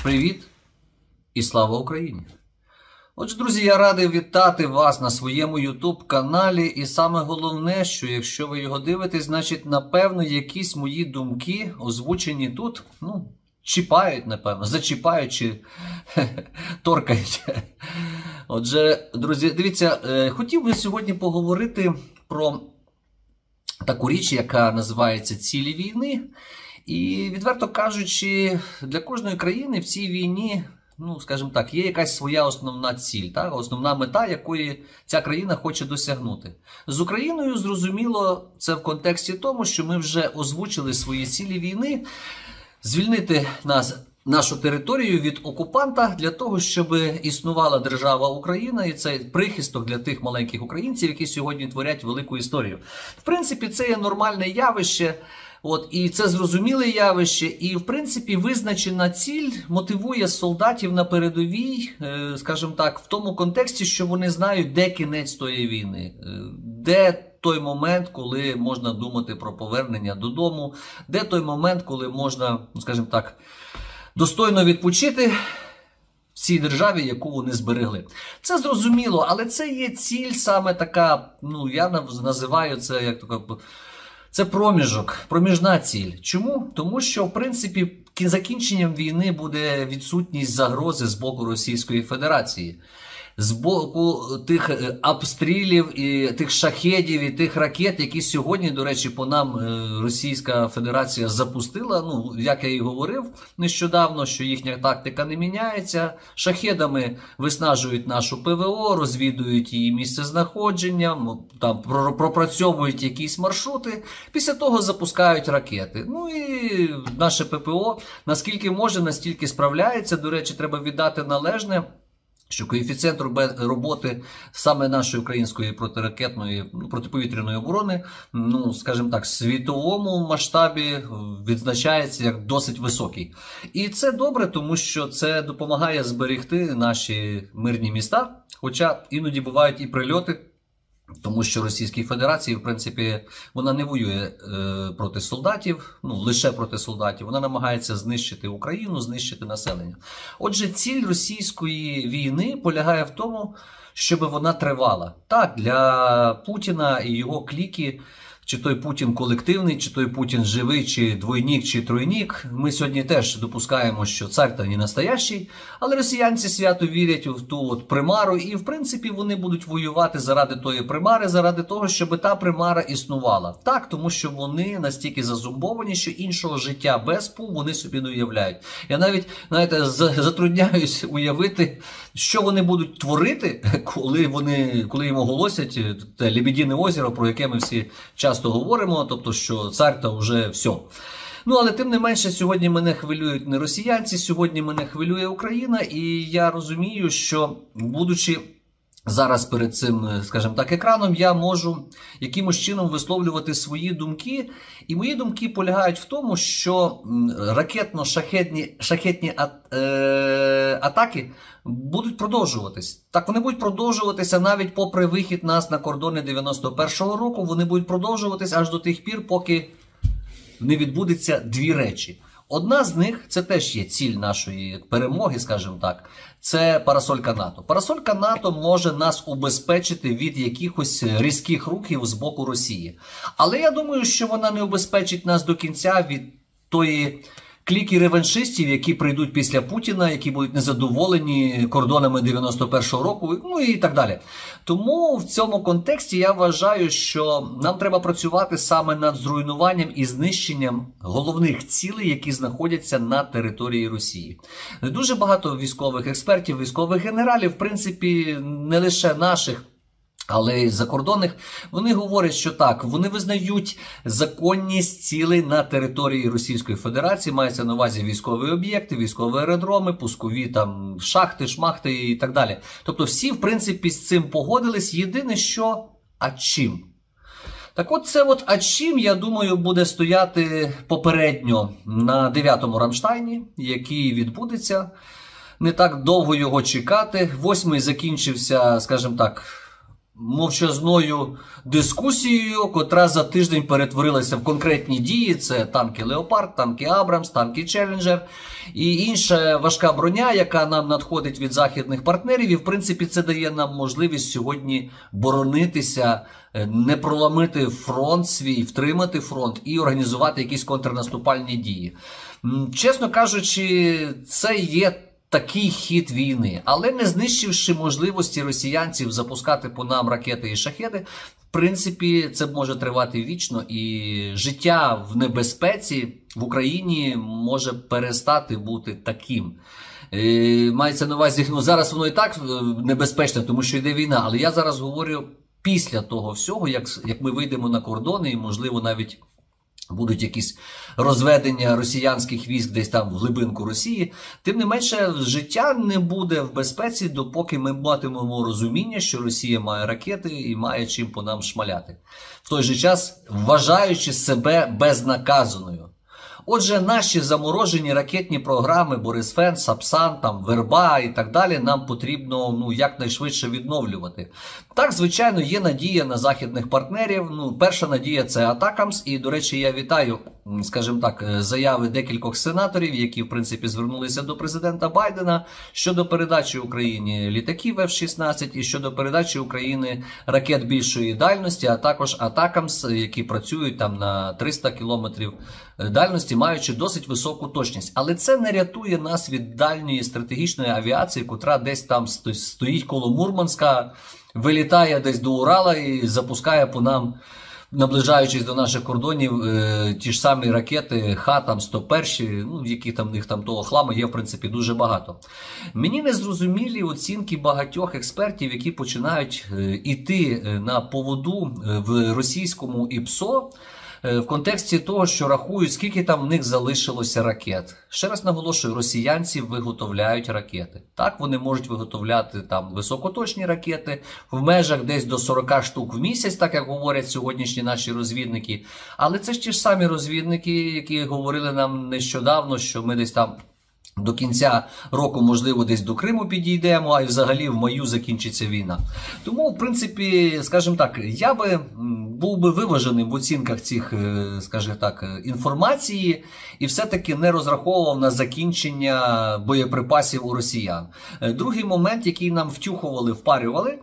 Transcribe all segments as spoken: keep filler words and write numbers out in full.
Привіт і слава Україні! Отже, друзі, я радий вітати вас на своєму ютуб-каналі. І саме головне, що якщо ви його дивитесь, значить, напевно, якісь мої думки, озвучені тут, ну, чіпають, напевно, зачіпають чи торкають. Отже, друзі, дивіться, хотів би сьогодні поговорити про таку річ, яка називається «Цілі війни». І, відверто кажучи, для кожної країни в цій війні, ну, скажімо так, є якась своя основна ціль, так? Основна мета, якої ця країна хоче досягнути. З Україною, зрозуміло, це в контексті тому, що ми вже озвучили свої цілі війни, звільнити нас, нашу територію від окупанта для того, щоб існувала держава Україна, і це прихисток для тих маленьких українців, які сьогодні творять велику історію. В принципі, це є нормальне явище. От, і це зрозуміле явище, і, в принципі, визначена ціль мотивує солдатів на передовій, е, скажімо так, в тому контексті, що вони знають, де кінець тої війни, е, де той момент, коли можна думати про повернення додому, де той момент, коли можна, скажімо так, достойно відпочити в цій державі, яку вони зберегли. Це зрозуміло, але це є ціль саме така, ну, я називаю це як така... Це проміжок, проміжна ціль. Чому? Тому що, в принципі, закінченням війни буде відсутність загрози з боку Російської Федерації. З боку тих обстрілів, і тих шахедів, і тих ракет, які сьогодні, до речі, по нам Російська Федерація запустила. Ну, як я і говорив нещодавно, що їхня тактика не міняється. Шахедами виснажують нашу ПВО, розвідують її місцезнаходження, там пропрацьовують якісь маршрути. Після того запускають ракети. Ну і наше ППО, наскільки може, настільки справляється. До речі, треба віддати належне, що коефіцієнт роботи саме нашої української протиракетної, протиповітряної оборони, ну, скажімо так, в світовому масштабі відзначається як досить високий. І це добре, тому що це допомагає зберегти наші мирні міста, хоча іноді бувають і прильоти, тому що Російській Федерації, в принципі, вона не воює е, проти солдатів, ну, лише проти солдатів. Вона намагається знищити Україну, знищити населення. Отже, ціль російської війни полягає в тому, щоб вона тривала. Так, для Путіна і його кліки, чи той Путін колективний, чи той Путін живий, чи двойник, чи тройник. Ми сьогодні теж допускаємо, що цар-то не настоящий, але росіянці свято вірять в ту от примару, і, в принципі, вони будуть воювати заради тої примари, заради того, щоб та примара існувала. Так, тому що вони настільки зазумбовані, що іншого життя без ПУ вони собі не уявляють. Я навіть, знаєте, затрудняюсь уявити, що вони будуть творити, коли вони, коли їм оголосять те Лебедине озеро, про яке ми всі часто говоримо, тобто, що цар-то вже все. Ну, але тим не менше, сьогодні мене хвилюють не росіянці, сьогодні мене хвилює Україна, і я розумію, що, будучи зараз перед цим, скажімо так, екраном, я можу якимось чином висловлювати свої думки. І мої думки полягають в тому, що ракетно-шахетні шахетні е, атаки будуть продовжуватись. Так, вони будуть продовжуватися навіть попри вихід нас на кордони дев'яносто першого року. Вони будуть продовжуватись аж до тих пір, поки не відбудеться дві речі. Одна з них, це теж є ціль нашої перемоги, скажімо так, це парасолька НАТО. Парасолька НАТО може нас убезпечити від якихось різких рухів з боку Росії. Але я думаю, що вона не убезпечить нас до кінця від тої кліки реваншистів, які прийдуть після Путіна, які будуть незадоволені кордонами дев'яносто першого року, ну і так далі. Тому в цьому контексті я вважаю, що нам треба працювати саме над зруйнуванням і знищенням головних цілей, які знаходяться на території Росії. Дуже багато військових експертів, військових генералів, в принципі, не лише наших, але й закордонних, вони говорять, що так, вони визнають законність цілей на території Російської Федерації, мається на увазі військові об'єкти, військові аеродроми, пускові там шахти, шмахти і так далі. Тобто всі, в принципі, з цим погодились. Єдине що, а чим? Так от це от а чим, я думаю, буде стояти попередньо на дев'ятому Рамштайні, який відбудеться. Не так довго його чекати. Восьмий закінчився, скажімо так, мовчазною дискусією, котра за тиждень перетворилася в конкретні дії. Це танки «Леопард», танки «Абрамс», танки «Челленджер» і інша важка броня, яка нам надходить від західних партнерів. І, в принципі, це дає нам можливість сьогодні боронитися, не проламити фронт свій, втримати фронт і організувати якісь контрнаступальні дії. Чесно кажучи, це є такий хід війни, але не знищивши можливості росіянців запускати по нам ракети і шахеди, в принципі, це може тривати вічно, і життя в небезпеці в Україні може перестати бути таким. Е, мається на увазі, ну зараз воно і так небезпечно, тому що йде війна, але я зараз говорю після того всього, як, як ми вийдемо на кордони і, можливо, навіть будуть якісь розведення росіянських військ десь там в глибинку Росії, тим не менше життя не буде в безпеці, допоки ми матимемо розуміння, що Росія має ракети і має чим по нам шмаляти. В той же час вважаючи себе безнаказаною. Отже, наші заморожені ракетні програми Борисфен, Сапсан, там, Верба і так далі нам потрібно ну, якнайшвидше відновлювати. Так, звичайно, є надія на західних партнерів. Ну, перша надія – це Атакамс. І, до речі, я вітаю, скажімо так, заяви декількох сенаторів, які, в принципі, звернулися до президента Байдена щодо передачі Україні літаків еф шістнадцять і щодо передачі Україні ракет більшої дальності, а також Атакамс, які працюють там на триста кілометрів дальності, маючи досить високу точність. Але це не рятує нас від дальньої стратегічної авіації, котра десь там стоїть коло Мурманська, вилітає десь до Урала і запускає по нам, наближаючись до наших кордонів, е, ті ж самі ракети Х сто один, ну, які там в них там того хламу є, в принципі, дуже багато. Мені не зрозумілі оцінки багатьох експертів, які починають е, іти на поводу в російському ІПСО, в контексті того, що рахують, скільки там в них залишилося ракет. Ще раз наголошую, росіянці виготовляють ракети. Так, вони можуть виготовляти там високоточні ракети в межах десь до сорока штук в місяць, так як говорять сьогоднішні наші розвідники. Але це ж ті ж самі розвідники, які говорили нам нещодавно, що ми десь там до кінця року, можливо, десь до Криму підійдемо, а й взагалі в маю закінчиться війна. Тому, в принципі, скажімо так, я би був би виваженим в оцінках цих, скажімо так, інформації і все-таки не розраховував на закінчення боєприпасів у росіян. Другий момент, який нам втюхували, впарювали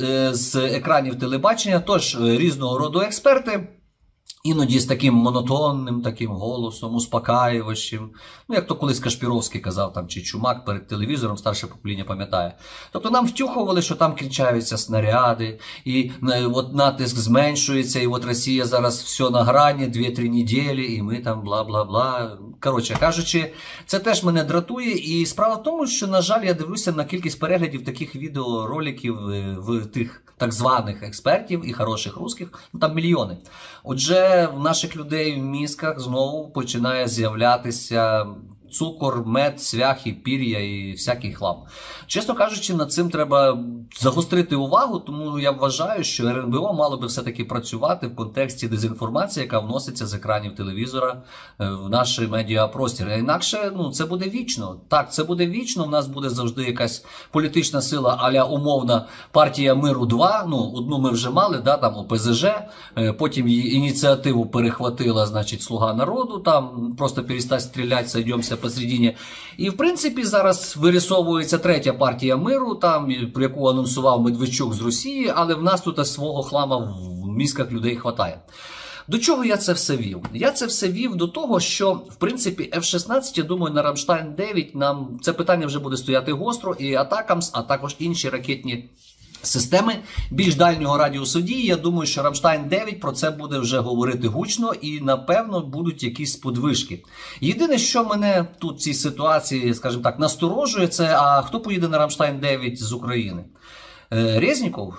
з екранів телебачення, тож різного роду експерти, іноді з таким монотонним таким голосом, успокаювачем. Ну, як то колись Кашпіровський казав, там, чи Чумак перед телевізором, старше покоління пам'ятає. Тобто нам втюхували, що там кінчаються снаряди, і от натиск зменшується, і от Росія зараз все на грані, дві-три неділі, і ми там бла-бла-бла. Коротше кажучи, це теж мене дратує. І справа в тому, що, на жаль, я дивлюся на кількість переглядів таких відеороликів в тих так званих експертів і хороших русських, ну там мільйони. Отже, в наших людей в мізках знову починає з'являтися цукор, мед, цвяхи, пір'я і всякий хлам. Чесно кажучи, над цим треба загострити увагу, тому я вважаю, що ер ен бе о мало би все-таки працювати в контексті дезінформації, яка вноситься з екранів телевізора в наш медіапростір. А інакше, ну, це буде вічно. Так, це буде вічно, в нас буде завжди якась політична сила а-ля умовна партія Миру два, ну, одну ми вже мали, да, там о пе зет же, потім її ініціативу перехватила, значить, Слуга народу, там просто перестать стріляти, сойдемося посередині. І, в принципі, зараз вирисовується третя партія Миру, там, про яку анонсував Медведчук з Росії, але в нас тут свого хлама в мізках людей хватає. До чого я це все вів? Я це все вів до того, що, в принципі, еф шістнадцять, я думаю, на Рамштайн дев'ять нам це питання вже буде стояти гостро, і Атакамс, а також інші ракетні системи більш дальнього радіусу дії. Я думаю, що Рамштайн дев'ять про це буде вже говорити гучно і, напевно, будуть якісь подвижки. Єдине, що мене тут в цій ситуації, скажімо так, насторожує, це, а хто поїде на Рамштайн дев'ять з України? Резніков?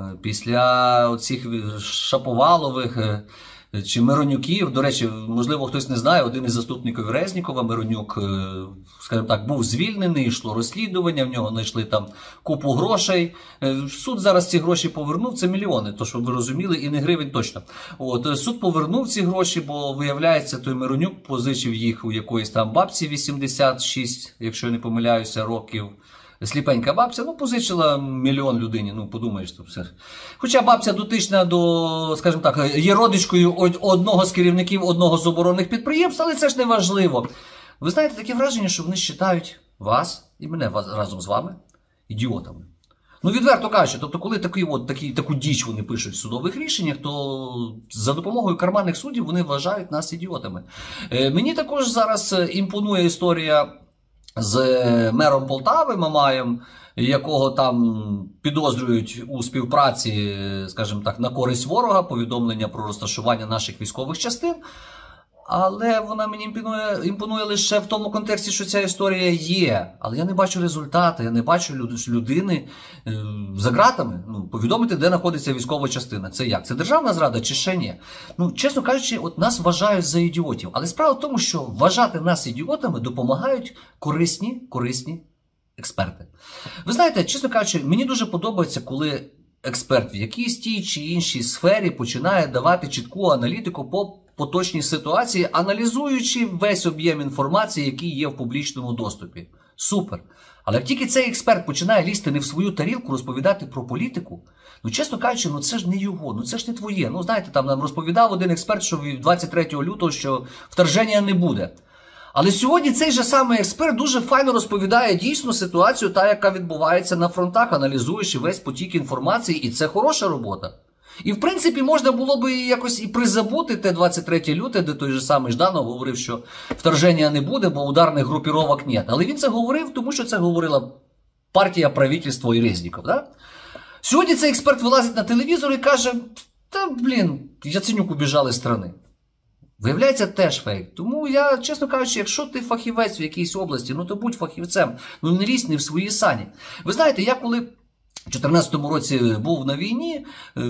Після оцих Шаповалових чи Миронюків, до речі, можливо, хтось не знає, один із заступників Резнікова, Миронюк, скажімо так, був звільнений, йшло розслідування, в нього знайшли там купу грошей. Суд зараз ці гроші повернув, це мільйони, то, щоб ви розуміли, і не гривень точно. От, суд повернув ці гроші, бо, виявляється, той Миронюк позичив їх у якоїсь там бабці вісімдесят шість, якщо я не помиляюся, років. сліпенька бабця, ну, позичила мільйон людині, ну, подумаєш, то все. Хоча бабця дотична до, скажімо так, є родичкою одного з керівників одного з оборонних підприємств, але це ж не важливо. Ви знаєте, таке враження, що вони вважають вас і мене разом з вами ідіотами. Ну, відверто кажучи, тобто, коли такі, от, такі, таку діч вони пишуть в судових рішеннях, то за допомогою карманних суддів вони вважають нас ідіотами. Е, мені також зараз імпонує історія з мером Полтави Мамаєм, якого там підозрюють у співпраці, скажімо так, на користь ворога, повідомлення про розташування наших військових частин. Але вона мені імпонує, імпонує лише в тому контексті, що ця історія є. Але я не бачу результати, я не бачу людини е, за ґратами. Ну, повідомити, де знаходиться військова частина. Це як? Це державна зрада чи ще ні? Ну, чесно кажучи, от нас вважають за ідіотів. Але справа в тому, що вважати нас ідіотами допомагають корисні, корисні експерти. Ви знаєте, чесно кажучи, мені дуже подобається, коли експерт в якійсь тій чи іншій сфері починає давати чітку аналітику по поточній ситуації, аналізуючи весь об'єм інформації, який є в публічному доступі. Супер. Але як тільки цей експерт починає лізти не в свою тарілку, розповідати про політику, ну, чесно кажучи, ну це ж не його, ну це ж не твоє. Ну, знаєте, там нам розповідав один експерт, що двадцять третього лютого, що вторження не буде. Але сьогодні цей же самий експерт дуже файно розповідає дійсно ситуацію, та, яка відбувається на фронтах, аналізуючи весь потік інформації, і це хороша робота. І, в принципі, можна було би якось і призабути те двадцять третє люте, де той же самий Жданов говорив, що вторження не буде, бо ударних групіровок нет. Але він це говорив, тому що це говорила партія, правительство і Резніков. Да? Сьогодні цей експерт вилазить на телевізор і каже, та, блін, Яценюк убіжали з страни. Виявляється, теж фейк. Тому я, чесно кажучи, якщо ти фахівець в якійсь області, ну то будь фахівцем, ну не лізь не в свої сані. Ви знаєте, я коли в дві тисячі чотирнадцятому році був на війні,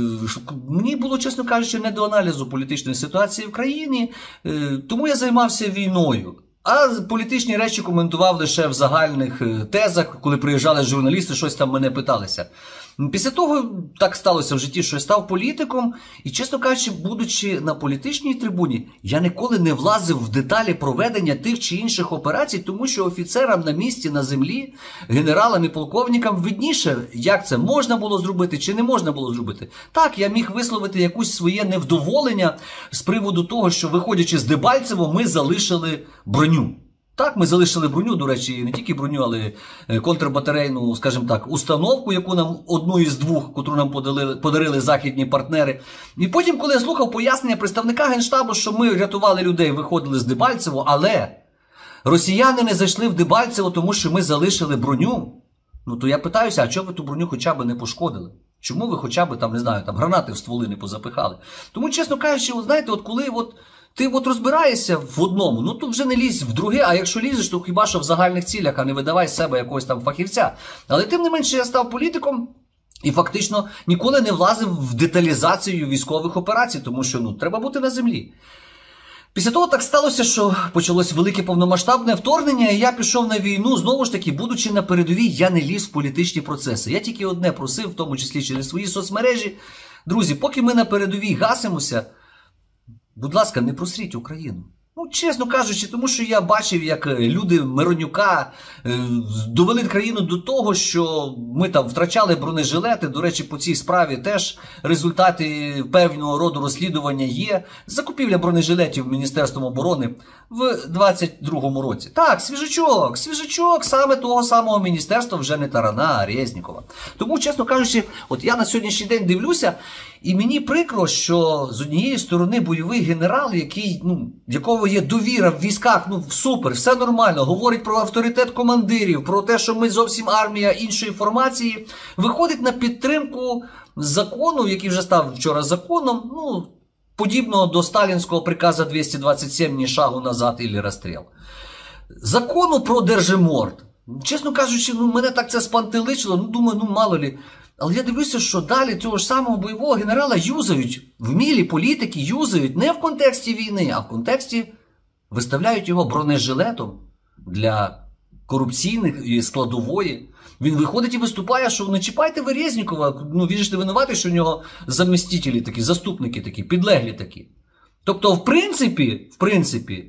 мені було, чесно кажучи, не до аналізу політичної ситуації в країні, тому я займався війною. А політичні речі коментував лише в загальних тезах, коли приїжджали журналісти, щось там мене питалися. Після того так сталося в житті, що я став політиком, і, чесно кажучи, будучи на політичній трибуні, я ніколи не влазив в деталі проведення тих чи інших операцій, тому що офіцерам на місці, на землі, генералам і полковникам видніше, як це можна було зробити чи не можна було зробити. Так, я міг висловити якусь своє невдоволення з приводу того, що, виходячи з Дебальцево, ми залишили броню. Так, ми залишили броню, до речі, не тільки броню, але контрбатарейну, скажімо так, установку, яку нам, одну із двох, яку нам подарили, подарили західні партнери. І потім, коли я слухав пояснення представника Генштабу, що ми рятували людей, виходили з Дебальцево, але росіяни не зайшли в Дебальцево, тому що ми залишили броню, ну то я питаюся, а чого ви ту броню хоча б не пошкодили? Чому ви хоча б, там, не знаю, там гранати в стволи не позапихали? Тому, чесно кажучи, от, знаєте, от коли от ти от розбираєшся в одному, ну то вже не лізь в друге, а якщо лізеш, то хіба що в загальних цілях, а не видавай з себе якогось там фахівця. Але тим не менше я став політиком і фактично ніколи не влазив в деталізацію військових операцій, тому що, ну, треба бути на землі. Після того так сталося, що почалось велике повномасштабне вторгнення, і я пішов на війну, знову ж таки, будучи на передовій, я не ліз в політичні процеси. Я тільки одне просив, в тому числі через свої соцмережі, друзі, поки ми на передовій гасимося, будь ласка, не просріть Україну. Ну, чесно кажучи, тому що я бачив, як люди Миронюка е, довели країну до того, що ми там втрачали бронежилети. До речі, по цій справі теж результати певного роду розслідування є. Закупівля бронежилетів Міністерством оборони в двадцять другому році. Так, свіжачок, свіжачок саме того самого міністерства, вже не Тарана, а Резнікова. Тому, чесно кажучи, от я на сьогоднішній день дивлюся, і мені прикро, що з однієї сторони бойовий генерал, який, ну, якого є довіра в військах, ну супер, все нормально, говорить про авторитет командирів, про те, що ми зовсім армія іншої формації, виходить на підтримку закону, який вже став вчора законом, ну, подібного до сталінського приказу двісті двадцять сім «Ні шагу назад» і «Розстріл». Закону про Держиморд. Чесно кажучи, ну, мене так це спантеличило, ну, думаю, ну, мало лі. Але я дивлюся, що далі цього ж самого бойового генерала юзають, вмілі політики юзають не в контексті війни, а в контексті виставляють його бронежилетом для корупційних складової. Він виходить і виступає, що не чіпайте ви Резнікова, ну він ж не винуватий, що у нього замістителі такі, заступники такі, підлеглі такі. Тобто, в принципі, в принципі,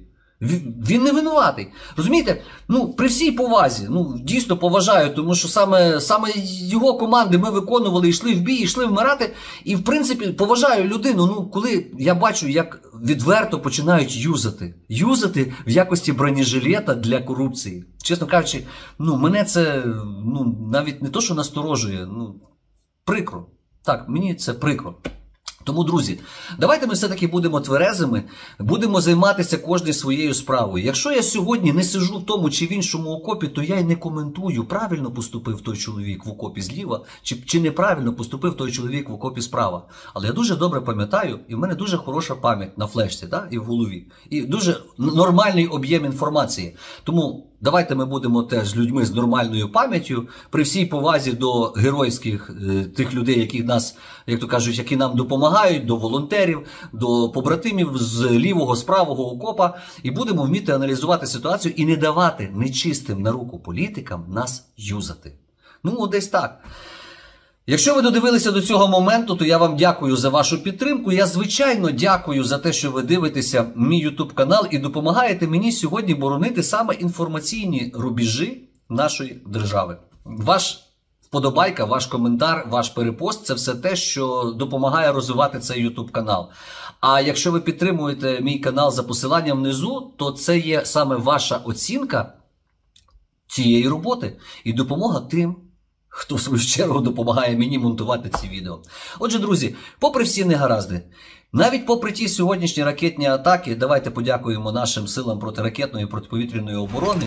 Він не винуватий. Розумієте? Ну, при всій повазі, ну, дійсно поважаю, тому що саме, саме його команди ми виконували, йшли в бій, йшли вмирати. І, в принципі, поважаю людину, ну, коли я бачу, як відверто починають юзати. Юзати в якості бронежилета для корупції. Чесно кажучи, ну, мене це, ну, навіть не то, що насторожує, ну, прикро. Так, мені це прикро. Тому, друзі, давайте ми все-таки будемо тверезими, будемо займатися кожною своєю справою. Якщо я сьогодні не сижу в тому чи в іншому окопі, то я й не коментую, правильно поступив той чоловік в окопі зліва, чи, чи неправильно поступив той чоловік в окопі справа. Але я дуже добре пам'ятаю, і в мене дуже хороша пам'ять на флешці, да, і в голові. І дуже нормальний об'єм інформації. Тому давайте ми будемо теж людьми з нормальною пам'яттю, при всій повазі до геройських е, тих людей, які нас, як то кажуть, які нам допомагають, до волонтерів, до побратимів з лівого, з правого окопа, і будемо вміти аналізувати ситуацію і не давати нечистим на руку політикам нас юзати. Ну, десь так. Якщо ви додивилися до цього моменту, то я вам дякую за вашу підтримку. Я, звичайно, дякую за те, що ви дивитеся мій ютуб канал і допомагаєте мені сьогодні боронити саме інформаційні рубежі нашої держави. Ваш вподобайка, ваш коментар, ваш перепост – це все те, що допомагає розвивати цей ютуб канал. А якщо ви підтримуєте мій канал за посиланням внизу, то це є саме ваша оцінка цієї роботи і допомога тим, хто в свою чергу допомагає мені монтувати ці відео. Отже, друзі, попри всі негаразди, навіть попри ті сьогоднішні ракетні атаки, давайте подякуємо нашим силам протиракетної і протиповітряної оборони.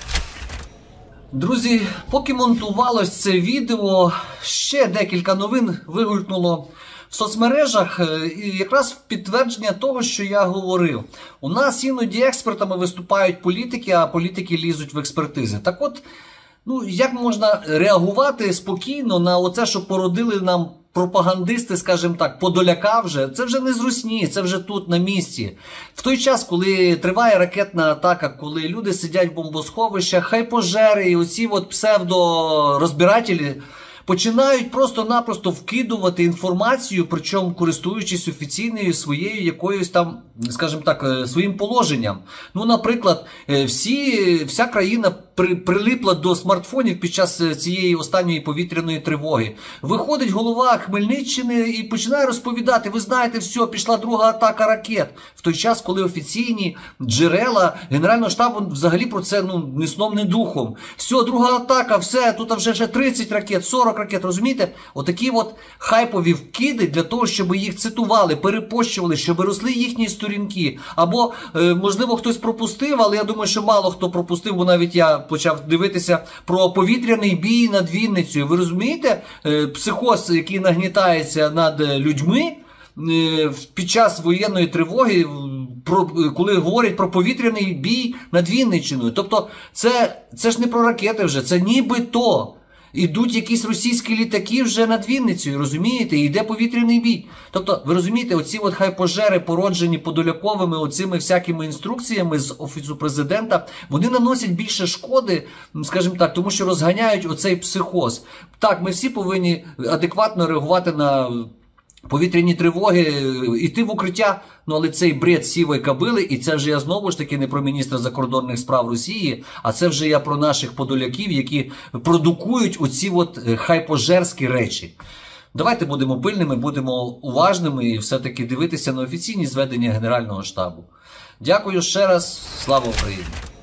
Друзі, поки монтувалось це відео, ще декілька новин вигулькнуло в соцмережах, і якраз в підтвердження того, що я говорив. У нас іноді експертами виступають політики, а політики лізуть в експертизи. Так от, ну, як можна реагувати спокійно на оце, що породили нам пропагандисти, скажімо так, подоляка вже? Це вже не з Русні, це вже тут, на місці. В той час, коли триває ракетна атака, коли люди сидять в бомбосховищах, хайпожери і оці от псевдорозбирателі починають просто-напросто вкидувати інформацію, причому користуючись офіційною своєю якоюсь там, скажімо так, своїм положенням. Ну, наприклад, всі, вся країна при, прилипла до смартфонів під час цієї останньої повітряної тривоги. Виходить голова Хмельниччини і починає розповідати: ви знаєте, все, пішла друга атака ракет. В той час, коли офіційні джерела Генерального штабу взагалі про це, ну, ні сном, ні духом. Все, друга атака, все, тут вже ще тридцять ракет, сорок ракет, розумієте? Отакі от хайпові вкиди для того, щоб їх цитували, перепощували, щоб росли їхні сторінки. Або, е, можливо, хтось пропустив, але я думаю, що мало хто пропустив, бо навіть я почав дивитися про повітряний бій над Вінницею. Ви розумієте, е, психоз, який нагнітається над людьми е, під час воєнної тривоги, про, коли говорять про повітряний бій над Вінниччиною. Тобто це, це ж не про ракети вже, це нібито ідуть якісь російські літаки вже над Вінницею, розумієте? І йде повітряний бій. Тобто, ви розумієте, оці от хайпожери, породжені Подоляковими оцими всякими інструкціями з Офісу Президента, вони наносять більше шкоди, скажімо так, тому що розганяють оцей психоз. Так, ми всі повинні адекватно реагувати на повітряні тривоги, йти в укриття, ну але цей бред сівої кобили, і це вже я знову ж таки не про міністра закордонних справ Росії, а це вже я про наших подоляків, які продукують оці от хайпожерські речі. Давайте будемо пильними, будемо уважними і все-таки дивитися на офіційні зведення Генерального штабу. Дякую ще раз, слава Україні!